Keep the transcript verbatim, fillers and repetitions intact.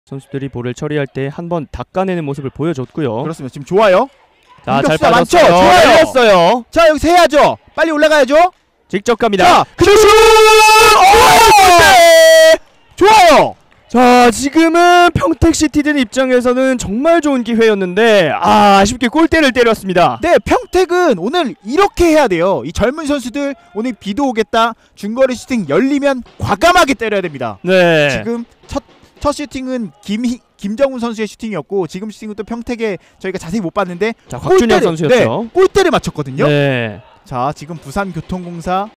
선수들이 볼을 처리할 때 한 번 닦아내는 모습을 보여줬고요. 그렇습니다. 지금 좋아요. 자, 잘 공격수가 많죠? 빠졌어요. 좋아요. 열렸어요. 자, 여기서 해야죠. 빨리 올라가야죠. 직접 갑니다. 자, 슛! 좋아요. 자, 지금은 평택시티즌 입장에서는 정말 좋은 기회였는데 아, 아쉽게 골대를 때렸습니다. 네, 평택은 오늘 이렇게 해야 돼요. 이 젊은 선수들 오늘 비도 오겠다. 중거리 슈팅 열리면 과감하게 때려야 됩니다. 네. 지금 첫, 첫 슈팅은 김, 김정훈 선수의 슈팅이었고 지금 슈팅은 또 평택에 저희가 자세히 못 봤는데 자, 곽준혁 골대를- 선수였죠. 네, 골대를 맞췄거든요. 네. 자, 지금 부산교통공사